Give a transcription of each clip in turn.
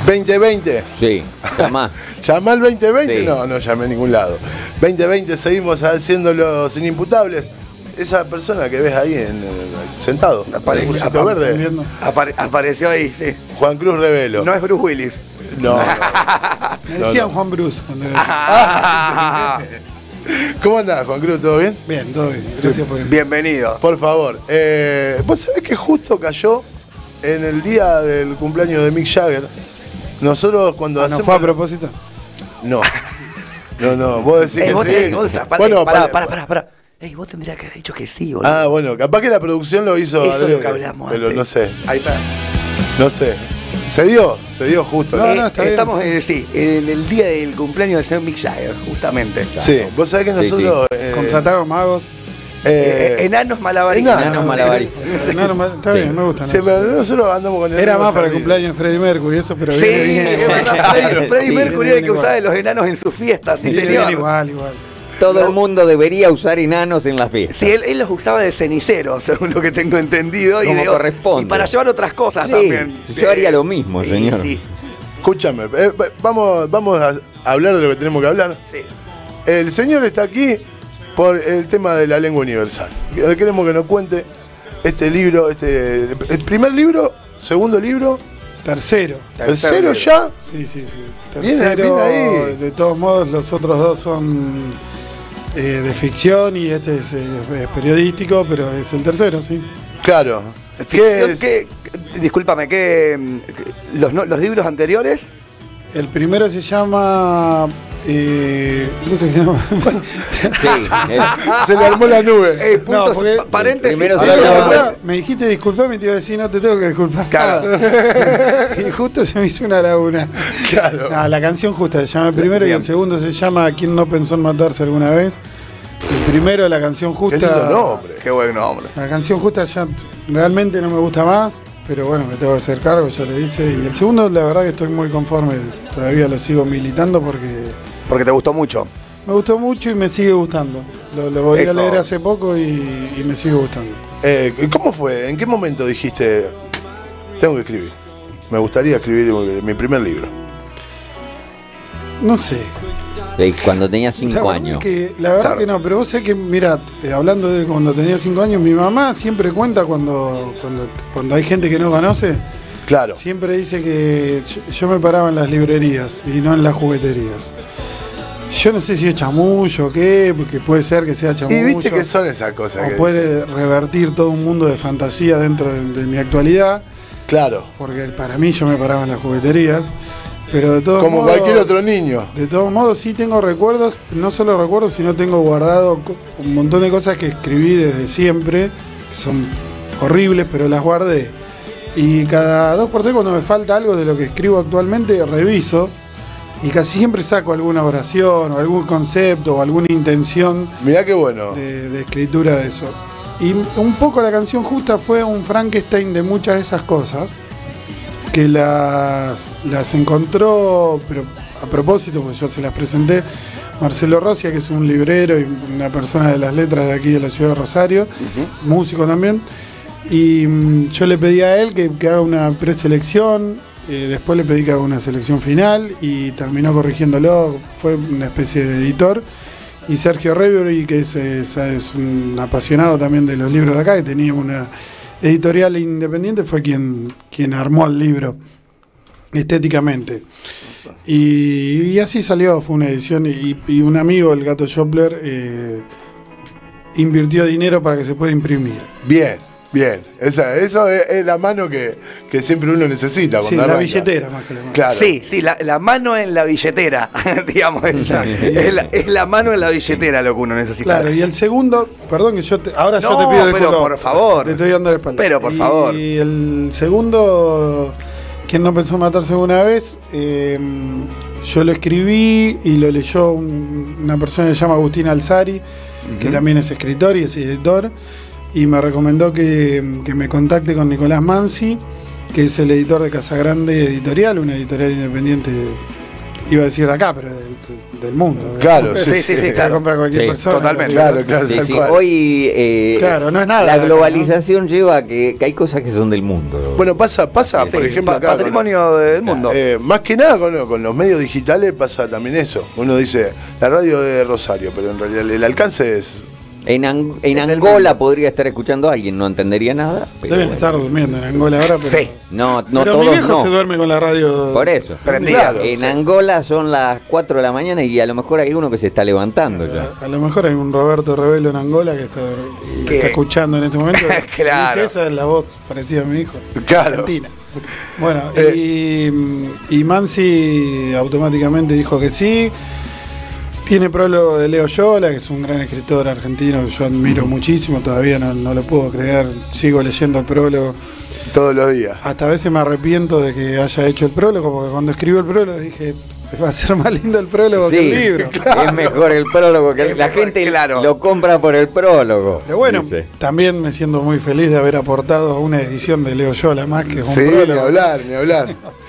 2020. Sí, llamá. ¿Llamá al 2020? Sí. No, no llamé a ningún lado. 2020 seguimos haciendo los inimputables. Esa persona que ves ahí sentado, el bucito verde, Apareció ahí, sí. Juan Cruz Revelo. No es Bruce Willis. No. Me decían Juan Bruce cuando era ¿Cómo andás, Juan Cruz? ¿Todo bien? Bien, todo bien. Gracias por eso. Bienvenido. Por favor. Vos sabés que justo cayó en el día del cumpleaños de Mick Jagger. Nosotros cuando hacemos... ¿No fue a propósito? No. No, vos decís que vos sí. bueno, pará. Ey, vos tendrías que haber dicho que sí, boludo. Ah, bueno, capaz que la producción lo hizo Eso adrede, es lo que hablamos pero antes. no sé. Ahí está. No sé. Se dio justo. No, está bien. Estamos en el día del cumpleaños del señor Mick Jagger, justamente. Sí, vos sabés que nosotros... Contrataron magos. Enanos malabaristas. Enanos malabaristas. Está bien, me gustan. Sí, pero nosotros andamos con el... Era más para el cumpleaños de Freddie Mercury, eso, pero Sí, viene bien. es verdad. Freddie Sí, Mercury era el que igual. usaba de los enanos en sus fiestas. Sí, Viene señor. bien igual. Todo el mundo debería usar enanos en la fiesta. Sí, él los usaba de cenicero, según lo que tengo entendido. Como corresponde. Y para llevar otras cosas Sí, también. yo haría lo mismo, Sí, señor. Sí, Escúchame, vamos a hablar de lo que tenemos que hablar. sí. El señor está aquí por el tema de la lengua universal. Queremos que nos cuente este libro, el primer libro, segundo libro, Tercero. tercero ya. Sí. Viene Tercero, ahí. de todos modos, los otros dos son de ficción y este es periodístico, pero es el tercero, sí. Claro. ¿Qué es? Discúlpame, los libros anteriores? El primero se llama... no sé qué llama. Se le armó la nube. Puntos, porque paréntesis. primero Ahora, se la llama- verdad, me dijiste disculpame y te iba a decir no te tengo que disculpar Claro. nada. Y justo se me hizo una laguna. Claro. No, la canción justa se llama el primero y Bien. el segundo se llama ¿Quién no pensó en matarse alguna vez? El primero, la canción Qué lindo justa. nombre. Qué buen nombre. La canción justa ya realmente no me gusta más, pero bueno, me tengo que hacer cargo, ya lo hice. Y el segundo, la verdad que estoy muy conforme, todavía lo sigo militando porque Te gustó mucho. me gustó mucho y me sigue gustando. Lo volví a Eso. leer hace poco y me sigue gustando. ¿Cómo fue? ¿En qué momento dijiste, tengo que escribir? Me gustaría escribir mi primer libro. No sé. Cuando tenía 5 La verdad años. la verdad Claro. que no, pero vos sabés que, mira, hablando de cuando tenía 5 años, mi mamá siempre cuenta cuando hay gente que no conoce, Claro. siempre dice que yo me paraba en las librerías y no en las jugueterías. Yo no sé si es chamullo o qué, porque puede ser que sea chamullo. Y viste que son esas cosas o que puede revertir todo un mundo de fantasía dentro de mi actualidad, Claro. porque para mí yo me paraba en las jugueterías, pero de todos Como modos, cualquier otro niño. de todos modos sí tengo recuerdos, no solo recuerdos, sino tengo guardado un montón de cosas que escribí desde siempre, que son horribles, pero las guardé. Y cada 2x3 cuando me falta algo de lo que escribo actualmente, reviso. Y casi siempre saco alguna oración o algún concepto o alguna intención Mirá qué bueno. de escritura de eso. Y un poco la canción justa fue un Frankenstein de muchas de esas cosas, que las encontró, pero a propósito, pues yo se las presenté, Marcelo Rosia, que es un librero y una persona de las letras de aquí de la ciudad de Rosario, músico también, y yo le pedí a él que haga una preselección, después le pedí que haga una selección final y terminó corrigiéndolo, fue una especie de editor. Y Sergio Revery, que es un apasionado también de los libros de acá, que tenía una editorial independiente, fue quien armó el libro estéticamente. Y así salió, fue una edición. Y un amigo, el Gato Schoppler, invirtió dinero para que se pueda imprimir. Bien. Eso es la mano que siempre uno necesita. Sí, Cuando la arranca. billetera más que la mano. Claro. Sí, la mano en la billetera, digamos. Es la mano en la billetera lo que uno necesita. Claro, y el segundo, perdón que ahora yo No, te pido pero disculpas. por favor. Te estoy dando la espalda. Pero por favor. Y el segundo, ¿Quién no pensó matarse una vez? Yo lo escribí y lo leyó una persona que se llama Agustín Alzari, que también es escritor y es editor, y me recomendó que me contacte con Nicolás Mansi, que es el editor de Casagrande Editorial, una editorial independiente iba a decir de acá, pero del mundo. Claro, Sí, claro. Compra cualquier Sí, persona. totalmente. Claro, claro. Sí, tal sí. cual. Hoy Claro, no es nada la de acá, globalización lleva a que hay cosas que son del mundo. Bueno, pasa, por ejemplo, acá. Patrimonio del mundo. Más que nada con los medios digitales pasa también eso. Uno dice la radio de Rosario, pero en realidad el alcance es. En Angola podría estar escuchando a alguien, no entendería nada. Pero Deben estar durmiendo en Angola ahora, pero. Sí. No Pero todos mi viejo no. se duerme con la radio. Por eso. Prendida. Claro, En sí. Angola son las 4 de la mañana y a lo mejor hay uno que se está levantando ya. A lo mejor hay un Roberto Rebelo en Angola que ¿Qué? está escuchando en este momento. Claro. Dice, esa es la voz parecida a mi hijo. Claro. Argentina. Bueno, y Mansi automáticamente dijo que sí. Tiene prólogo de Leo Yola, que es un gran escritor argentino que yo admiro muchísimo, todavía no lo puedo creer, sigo leyendo el prólogo. Todos los días. Hasta a veces me arrepiento de que haya hecho el prólogo, porque cuando escribo el prólogo dije, va a ser más lindo el prólogo que el libro. Es mejor el prólogo que Es la mejor, gente claro. lo compra por el prólogo. Pero bueno, dice. también me siento muy feliz de haber aportado a una edición de Leo Yola más, que es un Sí, ni prólogo. hablar, ni hablar.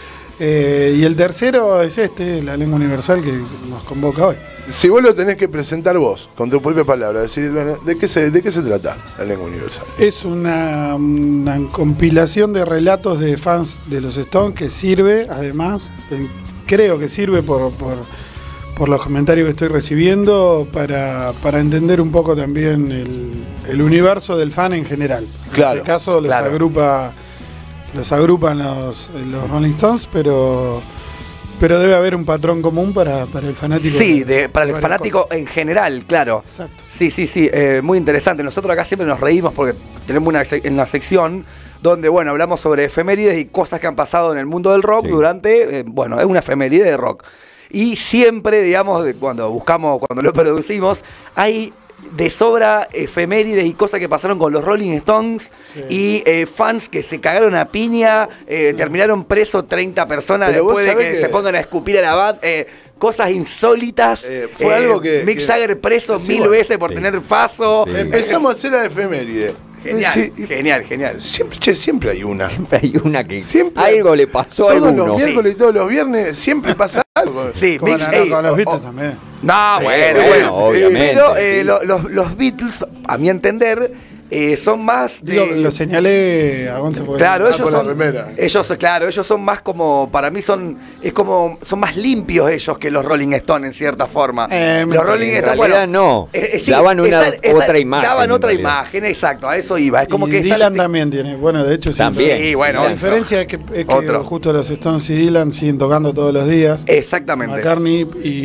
Y el tercero es La Lengua Universal, que nos convoca hoy. Si vos lo tenés que presentar vos, con tus propias palabras, decir, bueno, ¿de qué se trata la lengua universal? Es una compilación de relatos de fans de los Stones que sirve, además, creo que sirve por los comentarios que estoy recibiendo para entender un poco también el universo del fan en general. Claro, En este caso los agrupan los Rolling Stones, pero debe haber un patrón común para el fanático. Sí, para el varias fanático cosas. en general, claro. Exacto. Sí, muy interesante. Nosotros acá siempre nos reímos porque tenemos una sección donde, bueno, hablamos sobre efemérides y cosas que han pasado en el mundo del rock durante, bueno, es una efeméride de rock. Y siempre, digamos, cuando lo producimos, hay de sobra efemérides y cosas que pasaron con los Rolling Stones y fans que se cagaron a piña, terminaron presos 30 personas Pero vos después de sabés que que se pongan a escupir a la banda. Cosas insólitas. Fue algo que- Mick que- Jagger preso sí, 1000 bueno. veces por Sí. tener paso. Sí. Empezamos a hacer la efeméride. Genial, Sí, genial. siempre hay una. Hay una que Siempre. algo le pasó a Todos alguno. los miércoles y todos los viernes siempre pasa algo. Sí, Con, Mick, con los Beatles también. No, Sí, bueno, bueno, obviamente. Pero sí. los Beatles, a mi entender, son más de... Digo, lo señalé a Gonza porque Claro, ellos por la son, remera. ellos son más como, para mí son más limpios ellos que los Rolling Stones en cierta forma. Los Rolling En Stones, realidad no. Daban otra imagen, Daban en otra realidad. imagen, exacto, a eso iba. Es como y que está- Dylan también tiene, bueno, de hecho sí. También. Sí, bueno, La otro. diferencia es que Otro. justo los Stones y Dylan siguen tocando todos los días. Exactamente. McCartney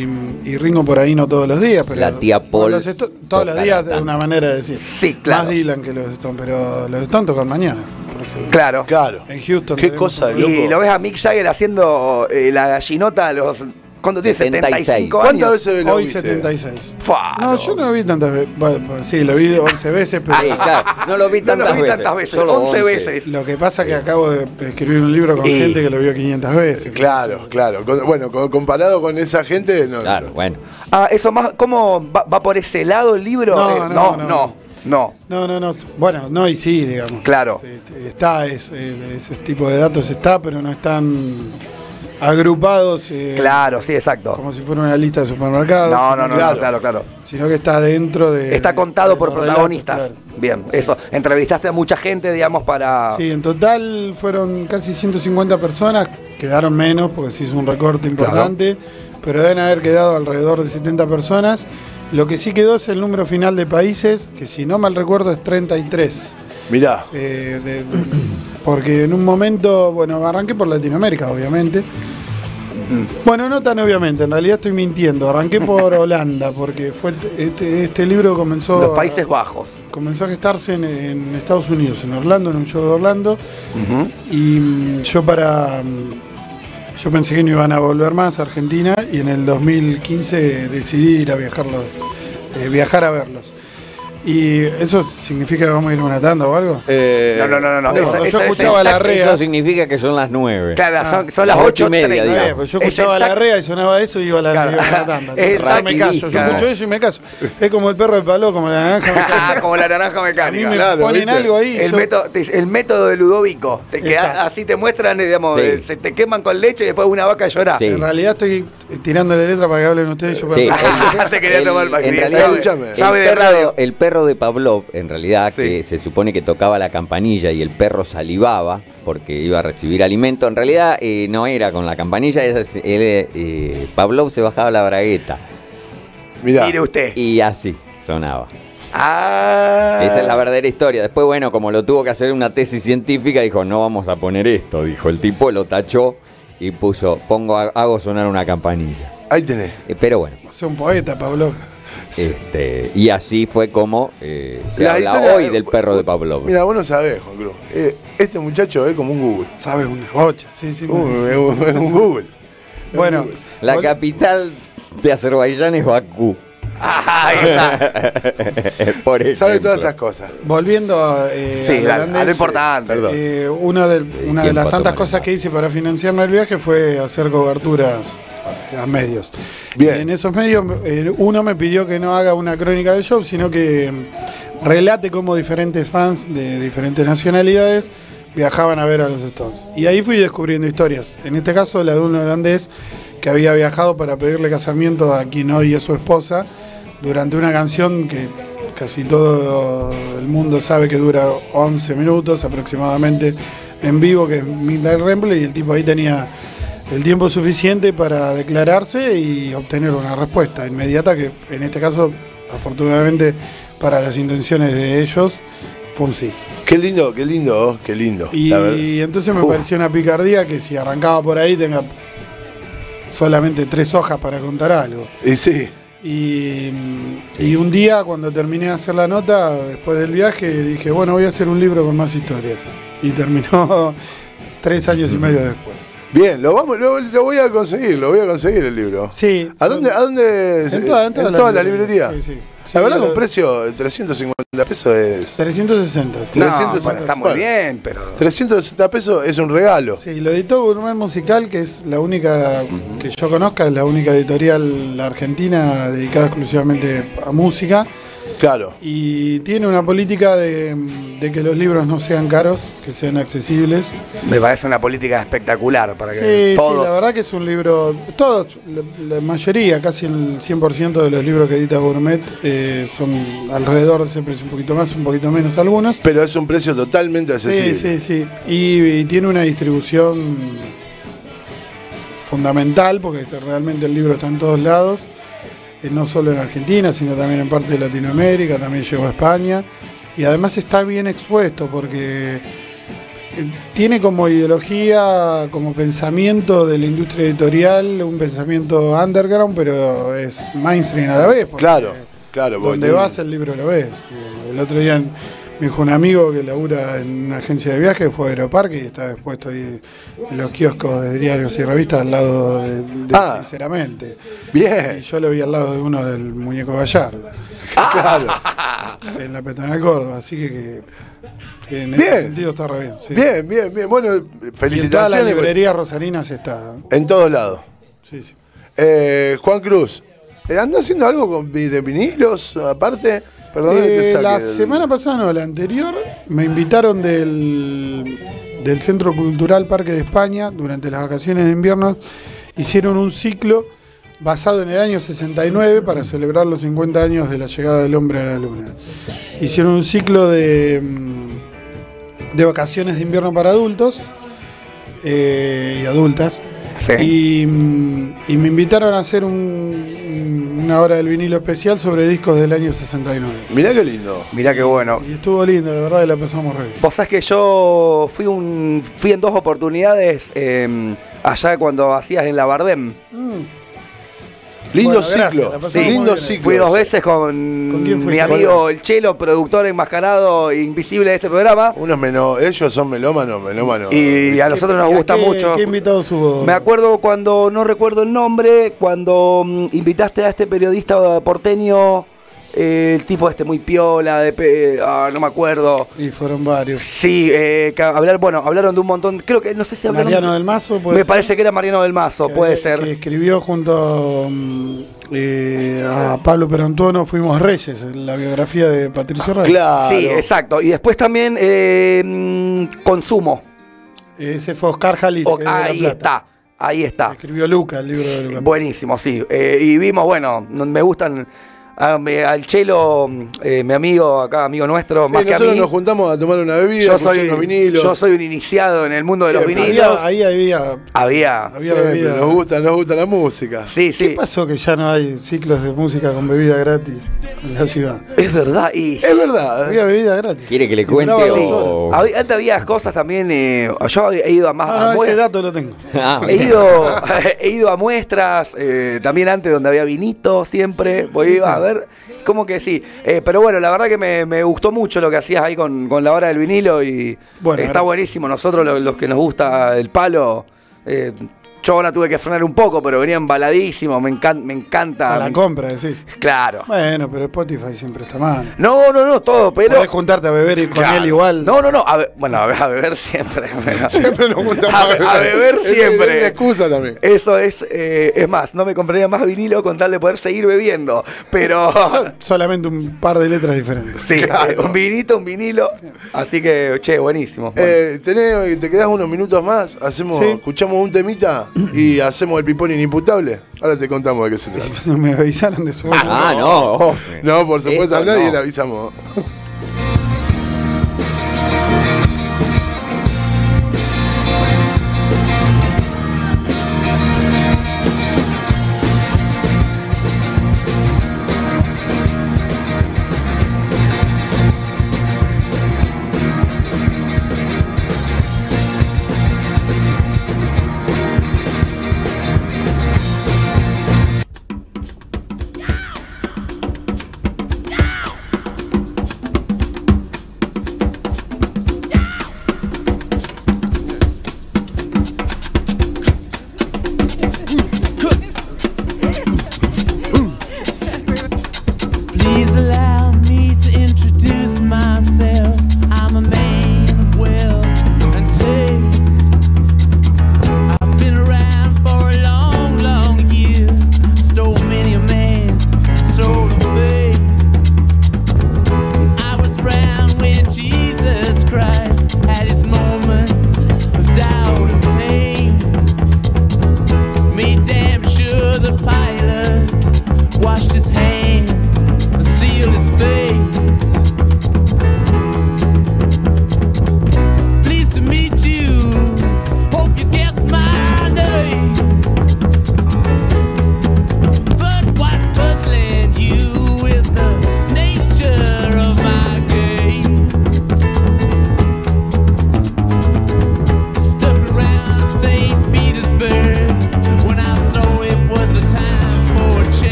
y Ringo por ahí no todos los días, pero La tía Paul los todos los toca días la es una manera de decir. Sí, claro. Más Dylan que los Stones, pero los Stones tocan mañana, por ejemplo. Claro. Claro. En Houston. Qué tenemos cosa de un- loco. Y lo ves a Mick Jagger haciendo la gallinota a los... ¿Cuánto tiene? 76. 75 ¿Cuántas años. veces lo Hoy viste? 76. Fua, No, yo no lo vi tantas veces. Bueno, sí, lo vi 11 veces, pero Sí, claro. No lo vi No lo tantas vi veces. tantas veces, Solo 11 veces. lo que pasa es que acabo de escribir un libro con Y- gente que lo vio 500 veces. Claro. Bueno, comparado con esa gente, no. Claro, bueno. Ah, eso más, ¿cómo va por ese lado el libro? No. No. No. Bueno, no y sí, digamos. Claro. Está ese tipo de datos está, pero no están agrupados Claro, sí, exacto. como si fuera una lista de supermercados. No, Claro. claro. Sino que está dentro de. Está contado de por los relatos, protagonistas. claro. Bien, eso. Entrevistaste a mucha gente, digamos, para... Sí, en total fueron casi 150 personas, quedaron menos porque se hizo un recorte importante, pero deben haber quedado alrededor de 70 personas. Lo que sí quedó es el número final de países, que si no mal recuerdo es 33. Mirá. Porque en un momento, bueno, arranqué por Latinoamérica, obviamente. Bueno, no tan obviamente, en realidad estoy mintiendo. Arranqué por Holanda, porque fue este libro comenzó Los Países Bajos. comenzó a gestarse en Estados Unidos, en Orlando, en un show de Orlando. Y yo pensé que no iban a volver más a Argentina y en el 2015 decidí ir a viajar a verlos. ¿Y eso significa que vamos a ir a una tanda o algo? No. Cuando yo Esa- escuchaba la REA. Eso significa que son las 9. Claro, son las las 8:30. 8:30, digamos. Pues yo escuchaba la REA y sonaba eso y iba a la Claro. tanda. Entonces, Es yo me caso, yo rapidísimo. escucho eso y me caso. Es como el perro de Pablo, como la naranja mecánica. Como la naranja A mí mecánica. me Claro, ponen ¿viste? algo ahí. El método de Ludovico. Te quedás- Exacto. así te muestran, digamos, Sí. se te queman con leche y después una vaca llora. Sí. En realidad estoy tirándole letra para que hablen ustedes y yo Sí, para Se quería tomar el en paquete. realidad, Escúchame. Sabe de radio. el perro de Pavlov, en realidad, Sí. que se supone que tocaba la campanilla y el perro salivaba porque iba a recibir alimento, en realidad no era con la campanilla, Pavlov se bajaba la bragueta Mirá. Mire usted. y así sonaba. Ah. Esa es la verdadera historia. Después, bueno, como lo tuvo que hacer una tesis científica, dijo, no vamos a poner esto. Dijo, el tipo lo tachó y puso, hago sonar una campanilla. Ahí tenés. Pero bueno, Soy un poeta, Pablo. y así fue como se La habla historia- hoy del perro de Pavlov. Mira, vos no sabés, Juan Cruz. Este muchacho es como un Google. Sabes, una bocha. Sí, sí. Es un Google. Bueno, La vol- capital de Azerbaiyán es Bakú. Ahí está. Por eso. Sabe todas esas cosas. volviendo Sí, al dale, holandés, a lo importante. Perdón. una de tiempo las a tantas tomar cosas el que hice para financiarme el viaje fue hacer coberturas a medios. Bien. En esos medios, uno me pidió que no haga una crónica del show, sino que relate cómo diferentes fans de diferentes nacionalidades viajaban a ver a los Stones. Y ahí fui descubriendo historias. En este caso, la de un holandés que había viajado para pedirle casamiento a quien hoy es su esposa durante una canción que casi todo el mundo sabe que dura 11 minutos aproximadamente en vivo, que es Midnight Ramble, y el tipo ahí tenía el tiempo suficiente para declararse y obtener una respuesta inmediata que en este caso, afortunadamente para las intenciones de ellos, fue un sí. Qué lindo, qué lindo, qué lindo. Y La verdad. entonces me pareció una picardía que si arrancaba por ahí tenga solamente 3 hojas para contar algo. Y sí. Y un día cuando terminé de hacer la nota, después del viaje, dije, bueno, voy a hacer un libro con más historias. Y terminó 3 años y medio después. Bien, lo voy a conseguir el libro. Sí. ¿A dónde? En toda la librería. Sí, sí. La verdad, Sí, con precio de 350 pesos es. 360. No, 360, bueno, está muy bien, pero. 360 pesos es un regalo. Sí, lo editó Gourmet Musical, que es la única que yo conozca, es la única editorial argentina dedicada exclusivamente a música. Claro. Y tiene una política de que los libros no sean caros, que sean accesibles. Me parece una política espectacular para que Sí, todos. la verdad que es un libro, todos, la mayoría, casi el 100% de los libros que edita Gourmet son alrededor de ese precio, un poquito más, un poquito menos algunos. Pero es un precio totalmente accesible. Sí, sí, sí. Y tiene una distribución fundamental, porque realmente el libro está en todos lados, no solo en Argentina, sino también en parte de Latinoamérica, también llegó a España. Y además está bien expuesto, porque tiene como ideología, como pensamiento de la industria editorial, un pensamiento underground, pero es mainstream a la vez. porque Claro, claro. porque donde tiene- vas el libro lo ves. El otro día me dijo un amigo que labura en una agencia de viaje, fue a Aeroparque y está expuesto ahí en los kioscos de diarios y revistas al lado de Sinceramente. Bien. Y yo lo vi al lado de uno del muñeco Gallardo, Claro. en la Peatonal Córdoba, así que en Bien. ese sentido está re bien. Sí. Bien, bien, bien. Bueno, Y en todas las felicitaciones. librerías rosarinas está. En todos lados. Sí, sí. Juan Cruz, ¿anda haciendo algo de vinilos aparte? Perdón, que te saque La del- semana pasada, no, la anterior, me invitaron del Centro Cultural Parque de España durante las vacaciones de invierno. Hicieron un ciclo basado en el año 69 para celebrar los 50 años de la llegada del hombre a la luna. Hicieron un ciclo de vacaciones de invierno para adultos y adultas. Sí. Y me invitaron a hacer una hora del vinilo especial sobre discos del año 69. Mirá qué lindo. Mirá qué bueno. Y estuvo lindo, la verdad que la pasamos re bien. Vos sabés que yo fui en 2 oportunidades allá cuando hacías en la Bardem. Lindo Bueno, gracias, ciclo. la pasamos Sí, muy lindo bien. ciclo. Fui 2 ese. veces con quién mi fuiste? amigo el Chelo, productor enmascarado invisible de este programa. Ellos son melómanos. Y a nosotros nos gusta mucho. ¿Qué invitados hubo? Me acuerdo cuando, no recuerdo el nombre, cuando invitaste a este periodista porteño el tipo muy piola, no me acuerdo. Y fueron varios. Sí, hablaron de un montón, creo que, no sé si hablaron. Mariano del Mazo, Me parece que era Mariano del Mazo, puede ser. Que escribió junto a Pablo Perantuono, Fuimos Reyes, la biografía de Patricio Rey. Claro. Sí, exacto. Y después también Consumo. Ese fue Oscar Jalil. Que es de La Plata. Ahí está. Escribió Luca, el libro de Luca. Buenísimo, sí. Y vimos, me gustan. Al Chelo, mi amigo acá, amigo nuestro, Sí, más que a nosotros mí. nos juntamos a tomar una bebida, escuchar unos vinilos. Yo soy un iniciado en el mundo de los Siempre. vinilos. Ahí había Siempre, bebida. nos gusta la música. Sí, ¿Qué sí. pasó que ya no hay ciclos de música con bebida gratis en la ciudad? Es verdad. Y Es verdad. Había bebida gratis. ¿Quiere que le Y cuente duraba 2 o...? horas. antes había cosas también. Yo he ido a más. No, ese dato lo tengo. Ah, He ido a muestras, también antes donde había vinito siempre, voy a ver, como que sí. Pero bueno, la verdad que me gustó mucho lo que hacías ahí con la hora del vinilo y Bueno, está buenísimo. Nosotros los que nos gusta el palo, yo ahora tuve que frenar un poco, pero venía embaladísimo, me encanta. A la compra, decís. Claro. Bueno, pero Spotify siempre está mal. No, todo, pero... Podés juntarte a beber y con Claro. él igual. No, a beber siempre. Siempre nos juntamos a beber siempre. Es una excusa también. Eso es más, no me compraría más vinilo con tal de poder seguir bebiendo, pero... Solamente un par de letras diferentes. Sí, un vinilo, así que, buenísimo. Bueno. ¿Te quedás unos minutos más? Sí. Escuchamos un temita y hacemos el pipón inimputable. Ahora te contamos de qué se trata. No me avisaron de su no. No, por supuesto, a Esto nadie no. le avisamos.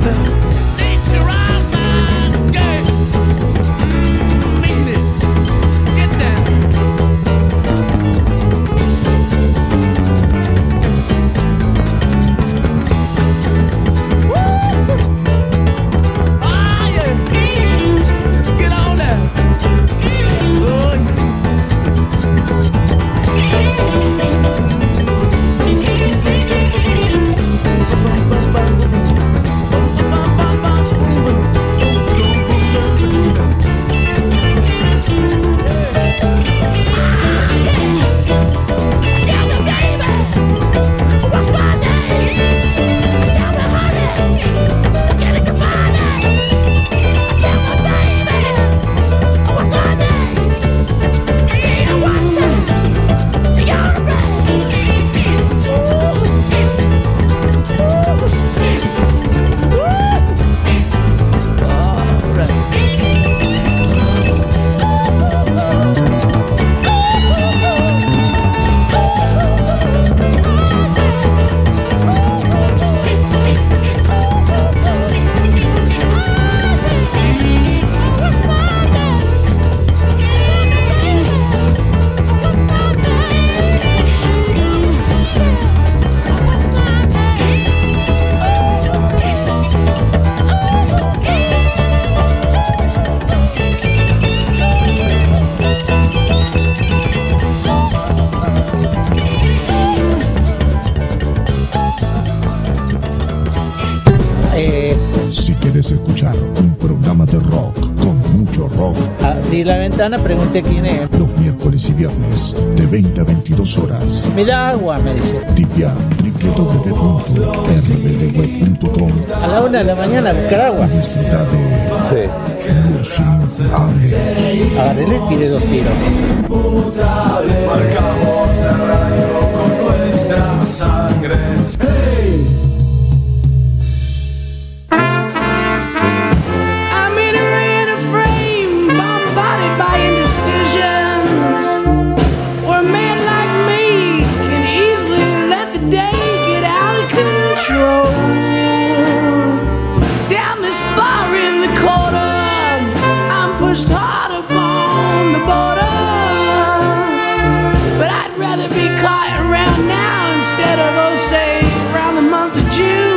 Si quieres escuchar un programa de rock con mucho rock, abrí la ventana, pregunté quién es. los miércoles y viernes de 20 a 22 horas. Me da agua, me dice. Tipia www.rbdweb.com. A la 1 de la mañana a buscar agua. Disfruta de los simultáneos. Agarré y le tiré 2 tiros. Marcamos el radio con nuestra sangre. I'm in a frame, bombarded by indecisions. Where a man like me can easily let the day get out of control. Down this far in the corner, I'm pushed hard upon the border. But I'd rather be caught around now instead of, oh, say, around the month of June.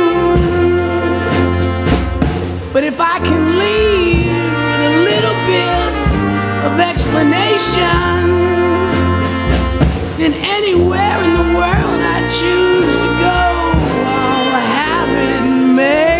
But if I can leave with a little bit of explanation, then anywhere in the world I choose to go, I'll have it made.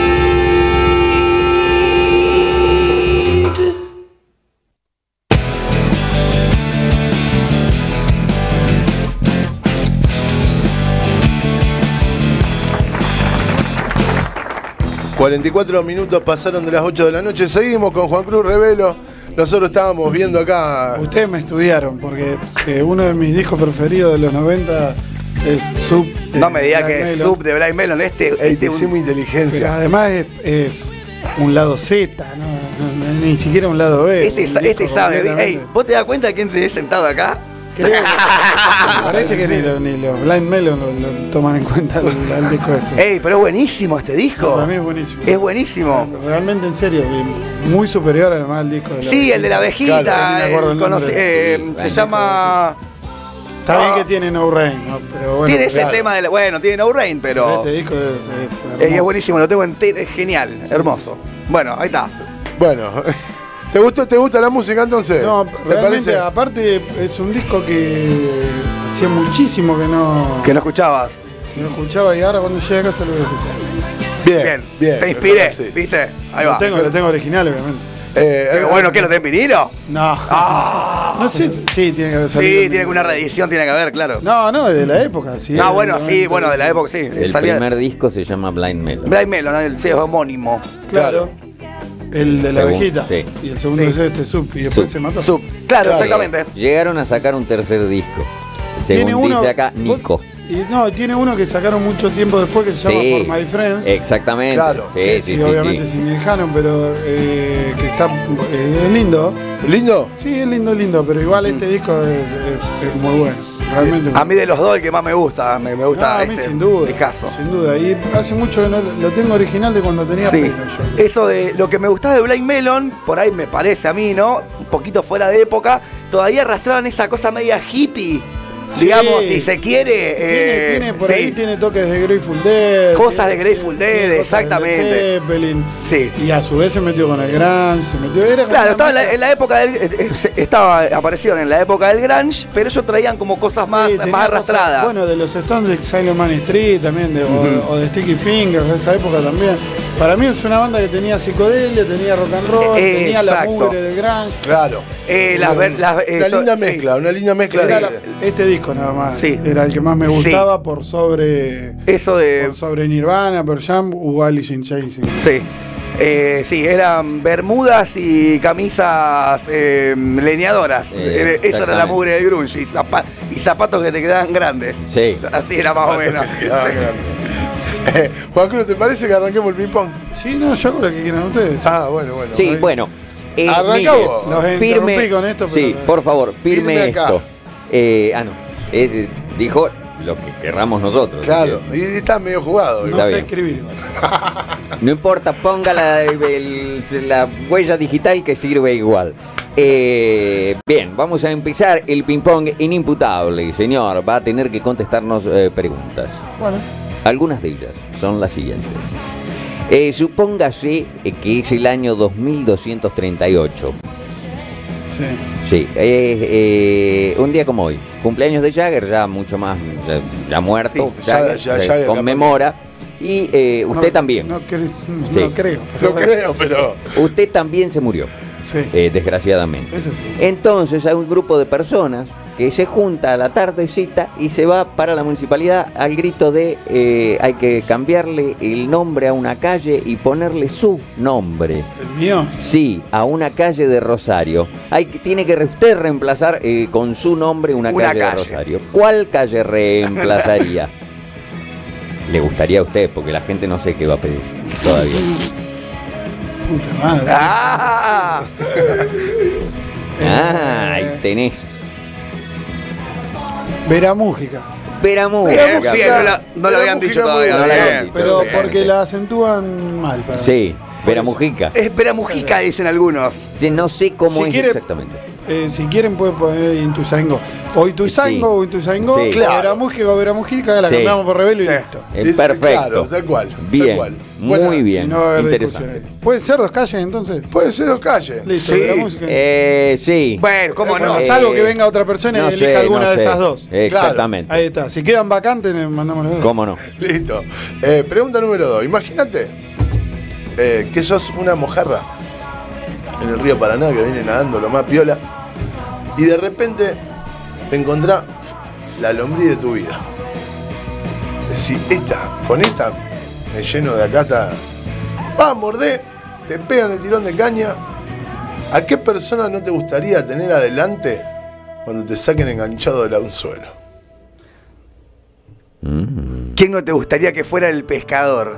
44 minutos pasaron de las 8 de la noche. Seguimos con Juan Cruz Revelo. Nosotros estábamos viendo acá. Ustedes me estudiaron porque uno de mis discos preferidos de los 90 es Sub. No me diga que es Sub de Blind Melon. Hicimos inteligencia. Pero además es un lado Z, no, ni siquiera un lado B. Este sabe. Ey, ¿vos te das cuenta de quién te he sentado acá? Creo que me parece que ni los Blind Melon lo toman en cuenta el disco este. Ey, pero es buenísimo este disco. Para mí es buenísimo. Es buenísimo. Realmente, en serio, muy superior además al disco de la Sí, el de la abejita. Claro, ni me acuerdo el nombre. Se llama... Está bien que tiene No Rain, ¿no? Pero bueno, tiene ese tema de la... Bueno, tiene No Rain, pero... Este disco es buenísimo, lo tengo entero, es genial, hermoso. Bueno, ahí está. Bueno, ¿te gusta la música entonces? No, realmente, parece? aparte es un disco que hacía muchísimo que no escuchabas. Que no escuchaba y ahora cuando llegue a casa lo voy a escuchar. Bien. Te inspiré, ¿viste? Ahí va. Lo tengo original, obviamente. Bueno, ¿qué lo tenés en vinilo? No. No sé, sí, tiene que haber salido. Sí, tiene que una reedición, tiene que haber, claro. No, de la época, sí. No, bueno, sí, bueno, de la época, sí. El primer disco se llama Blind Melon. Blind Melon, sí, es homónimo. Claro. El de la abejita. Sí. Y el segundo es este, Sub. Y después se mató. Sub. Claro, exactamente. Llegaron a sacar un tercer disco. Según dice acá, Nico. Tiene uno que sacaron mucho tiempo después que se llama For My Friends. Exactamente. Claro. Sí, obviamente sin Neil Hannon, pero que está es lindo. ¿Lindo? Sí, es lindo, pero igual este disco es muy bueno. Realmente. A mí de los dos el que más me gusta. Me gusta a mí sin duda. Picasso. Sin duda. Y hace mucho que no lo tengo original de cuando tenía Sí. pelo yo. Eso de lo que me gustaba de Blind Melon, por ahí me parece a mí, ¿no? Un poquito fuera de época, todavía arrastraban esa cosa media hippie. Sí. Digamos, si se quiere. Tiene por sí. ahí tiene toques de Grateful Dead. Cosas de Grateful Dead, tiene cosas de exactamente. Led Zeppelin. Sí. Y a su vez se metió con el grunge, se metió. Era como Claro, una estaba mezcla. en la época aparecieron en la época del grunge, pero ellos traían como cosas más, Sí, tenía más arrastradas. cosas, bueno, de los Stones de Silent Man Street también, o de Sticky Fingers, de esa época también. Para mí es una banda que tenía psicodelia, tenía rock and roll, tenía la exacto. mugre del grunge. Claro. Una linda mezcla, una linda mezcla Era de. este disco nada más. Sí. Era el que más me gustaba por sobre Eso de. por sobre Nirvana, Pearl Jam o Alice in Chains. Sí. Sí, eran bermudas y camisas leñadoraras. Esa era la exactamente. mugre del grunge. Y zapatos que te quedaban grandes. Sí. Así era más o menos. Juan Cruz, ¿te parece que arranquemos el ping-pong? Sí, no, yo hago lo que quieran ustedes. Ah, bueno. Sí, Ahí. bueno. Arranca mire, vos. Los interrumpí con esto, pero. Sí, por favor, firme Firme acá. esto. No. Dijo lo que querramos nosotros. Claro, y está medio jugado. No Está sé bien. escribir igual. No importa, ponga la huella digital que sirve igual. Bien, vamos a empezar el ping-pong inimputable, señor. Va a tener que contestarnos preguntas. Bueno. Algunas de ellas son las siguientes. Supóngase que es el año 2238. Sí. Sí, un día como hoy. Cumpleaños de Jagger, ya mucho más, ya muerto. Sí, Jagger, ya se Jagger, conmemora. Y usted también. No creo. No creo, pero. Usted también se murió, Sí. desgraciadamente. Eso sí. Entonces hay un grupo de personas que se junta a la tardecita y se va para la municipalidad al grito de hay que cambiarle el nombre a una calle y ponerle su nombre. ¿El mío? Sí, a una calle de Rosario. Tiene que usted reemplazar con su nombre una calle de Rosario. ¿Cuál calle reemplazaría? Le gustaría a usted, porque la gente no sé qué va a pedir todavía. Puta madre. ¡Ah! Ahí tenés. Vera Mújica. Mújica. Bien, no lo habían dicho todavía. No lo habían Bien. dicho. Pero bien, porque bien. la acentúan mal para mí. Sí, Vera eso. Mujica. Es Vera Mujica, dicen algunos. Sí, no sé cómo Si es quiere- exactamente. Si quieren pueden poner Intuzaingo. O Intuzaingo Sí. o Intuzaingo. Sí. Claro. Vera Mújica o Vera Mújica, la Sí. cambiamos por Rebelo y Sí. listo. Perfecto. Claro, tal cual. Bien, Tal cual. muy Buena. Y bien. no va a haber Interesante. discusiones. ¿Pueden ser dos calles entonces? Puede ser dos calles. Listo, Sí. Vera Música. Sí. Bueno, ¿cómo no? Bueno, salvo que venga otra persona no y elija sé, alguna no de sé. esas dos. Exactamente. Ahí está. Si quedan vacantes, mandamos los dos. ¿Cómo no? Listo. Pregunta número 2. Imagínate que sos una mojarra en el río Paraná que viene nadando lo más piola y de repente te encontrás la lombriz de tu vida. Decís, con esta me lleno de acá hasta. Va a morder, te pegan el tirón de caña. ¿A qué persona no te gustaría tener adelante cuando te saquen enganchado del anzuelo? ¿Quién no te gustaría que fuera el pescador?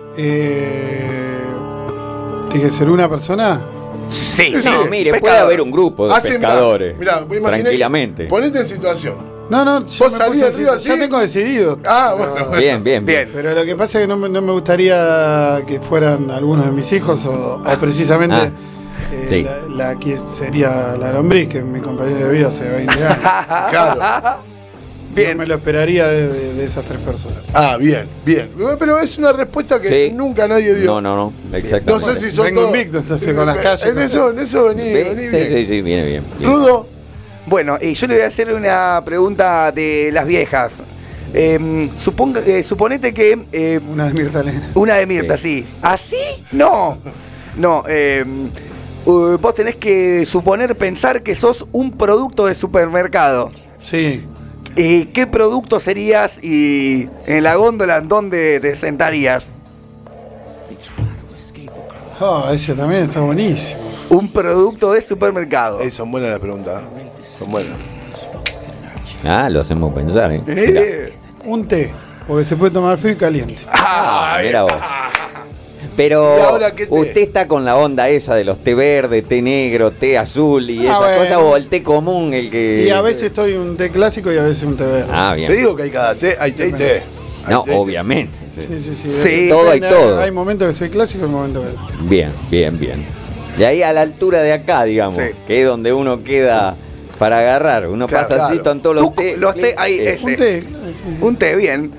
¿Tiene que ser una persona? Sí. No, mire, puede pescador. haber un grupo de pescadores. Mirá, imaginé- tranquilamente. Ponete en situación. No, yo ¿Vos me salís puse del así, río así? ya tengo decidido. Ah, Pero- bueno. Bien, bien, bien. Bien. Pero lo que pasa es que no me gustaría que fueran algunos de mis hijos o precisamente sí. la que sería la lombriz, que es mi compañero de vida hace 20 años. Claro. Bien. No me lo esperaría de esas tres personas. Ah, bien, bien. Pero es una respuesta que Sí. nunca nadie dio. No, exactamente. No sé si son Vengo todos- invicto, entonces, con las calles. En eso vení Sí, bien. sí, viene bien. Rudo, Bueno, y yo le voy a hacer una pregunta de las viejas. Suponete que Una de Mirta Legrand. una de Mirta, sí. ¿Así? No. No. Vos tenés que pensar que sos un producto de supermercado. Sí. ¿Qué producto serías y en la góndola en dónde te sentarías? Ese también está buenísimo. Un producto de supermercado. son buenas las preguntas. Son buenas. Lo hacemos pensar, ¿eh? Mirá. Eh. Un té, porque se puede tomar frío y caliente. Mira vos. Pero ¿Y ahora qué té? usted está con la onda esa de los té verde, té negro, té azul y esas bueno. cosas, o el té común, el que... Y a veces estoy un té clásico y a veces un té verde. Ah, bien. Te digo que hay cada té, hay té y té. Hay No, té. obviamente. Sí, sí, sí. Sí, todo hay Depende, todo. Hay momentos que soy clásico y momentos verde. Bien, bien, bien. De ahí a la altura de acá, digamos, Sí. que es donde uno queda para agarrar. Uno Claro, pasa así claro. en todos los té. Los té, ahí, ese. Un té, claro, sí, sí. Un té, bien.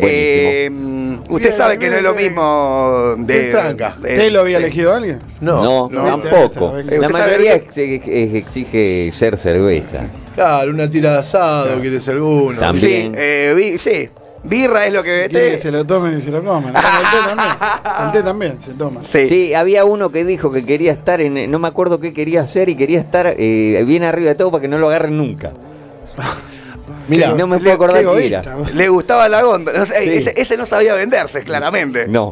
Usted Bien, sabe que no es lo bien. mismo de... Té tranca. ¿Té lo había sí. elegido alguien? No, no. tampoco. Usted La sabe mayoría que- exige ser cerveza. Claro, una tira de asado, quiere ser uno. También. Sí, sí. Birra es lo que Quiere que vete. se lo tomen y se lo coman. El té también. El té también se toma. Sí. Sí, había uno que dijo que quería estar en... No me acuerdo qué quería hacer y quería estar bien arriba de todo para que no lo agarren nunca. Mirá, No me puedo acordar Qué qué era. egoísta, vos. Le gustaba la góndola. No sé, Sí. ese no sabía venderse, claramente. No.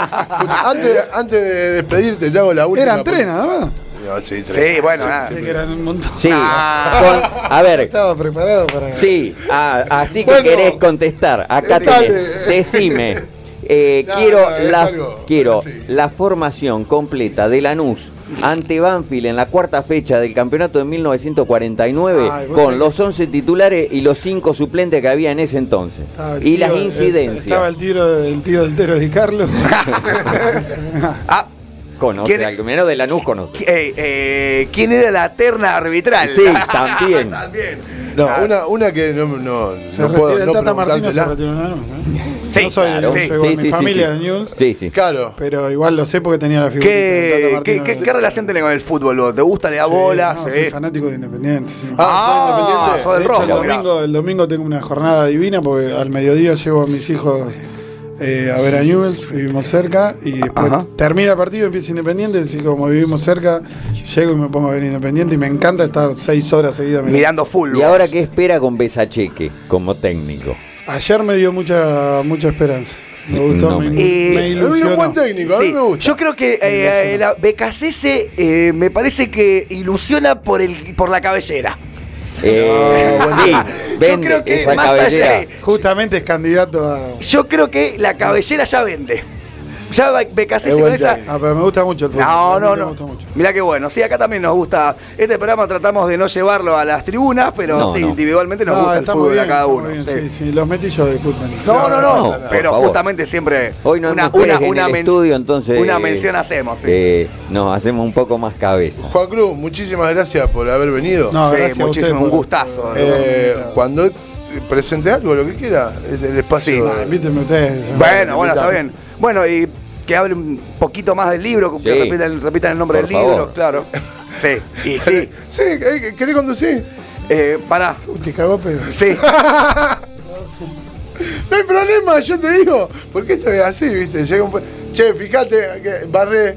antes de despedirte, te hago la última. Eran tres nada más. No, sí, tres. Sí, bueno, nada. Pensé que eran un montón. Sí, a ver, Estaba preparado para. sí, así que Bueno. querés contestar. Acá Dale. tenés, decime. No, quiero no, es algo, quiero sí. la formación completa de Lanús ante Banfield en la cuarta fecha del campeonato de 1949 Ay, vos con sabés los que- 11 titulares y los 5 suplentes que había en ese entonces. Estaba el Y tío- las incidencias. Estaba el tío del Tero Di Carlo. Ah, Conoce ¿Quién- al menos de Lanús conoce. ¿quién era la terna arbitral? Sí, también. También. No, Ah, una que no Se puedo retiró no el Tata Martino, se preguntártela. retiró en Lanús, ¿no? Sí, No soy claro, de sí. News, mi familia de News, Sí, sí. Claro. pero igual lo sé porque tenía la figurita del Tata Martino. ¿Qué relación tenés con el fútbol vos? ¿Te gusta, le da bola? No, Sí. soy fanático de Independiente, sí. Ah, ¿sos independiente? sos De del hecho, rojo, mirá. el domingo tengo una jornada divina porque al mediodía llevo a mis hijos a ver a Newell's, vivimos cerca, y después Ajá. termina el partido y empieza Independiente, así como vivimos cerca, llego y me pongo a ver Independiente y me encanta estar 6 horas seguidas Mirando fútbol. ¿Y ahora qué espera con Besacheque como técnico? Ayer me dio mucha mucha esperanza. Me gustó, No, me me- Es un ilusionó. buen técnico, a mí Sí, me gusta. yo creo que la BKC me parece que ilusiona por la cabellera. Sí, vende creo que esa más allá cabellera. de- Justamente es candidato a... Yo creo que la cabellera ya vende. Ya BKC Es con buen esa. técnico. Ah, pero me gusta mucho el fútbol. No, no, Me no. gusta mucho. Mirá qué bueno. Sí, acá también nos gusta. Este programa tratamos de no llevarlo a las tribunas, pero No, sí, no. individualmente nos gusta el está muy fútbol bien, a cada está muy uno. bien, Sí. sí, sí, los metillos, disculpen. No, no, no, No, por pero favor. justamente siempre Hoy no hay mujeres en el estudio, entonces una mención hacemos. Sí. nos hacemos un poco más cabeza. Juan Cruz, muchísimas gracias por haber venido. No, Sí, gracias a ustedes. muchísimo, un gustazo. Cuando presente algo, lo que quiera, es el espacio. Sí. No, invítenme ustedes. Bueno, está invitame. bien. Bueno, y que hable un poquito más del libro, que Sí. repitan el nombre Por del libro, favor. claro. Sí, y sí. Sí, ¿querés conducir? Pará. Te cagó pedo. Sí. No hay problema, yo te digo. Porque esto es así, ¿viste? Llega un... Che, fíjate, que barré.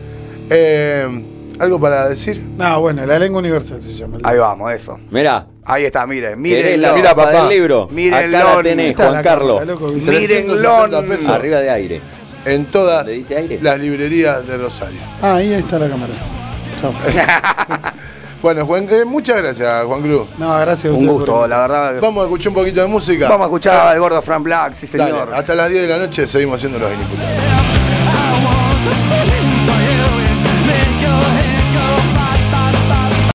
¿Algo para decir? No, bueno, la lengua universal se llama. Ahí vamos, eso. Mirá, Ahí está, miren, ¿querés miren, la mira, hoja papá. del libro? Mírenlo. Acá la tenés, Está Juan la Carlos. cámara, loco, ¿viste? Mírenlo. 360 pesos Arriba de aire. en todas ¿Le dice aire? las librerías de Rosario. Ah, ahí está la cámara. Chao. Bueno, Juan, muchas gracias, Juan Cruz. No, gracias a Un ustedes gusto, por- la verdad. Vamos a escuchar un poquito de música. Vamos a escuchar al gordo Frank Black, sí Dale, señor. hasta las 10 de la noche seguimos haciendo los inimputables. I want to see